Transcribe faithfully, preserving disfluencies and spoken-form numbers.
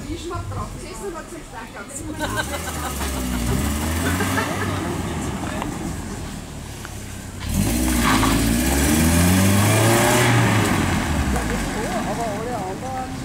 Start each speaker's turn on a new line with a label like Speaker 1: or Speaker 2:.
Speaker 1: Geschmack drauf. Das Essen hat sich stark aber alle anderen